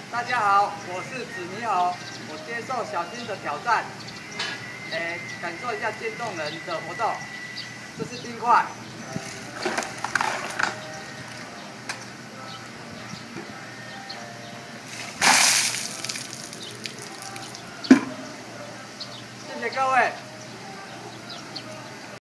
大家好，我是子猕猴，我接受小金的挑战，感受一下渐冻人的活动。这是冰块，谢谢各位。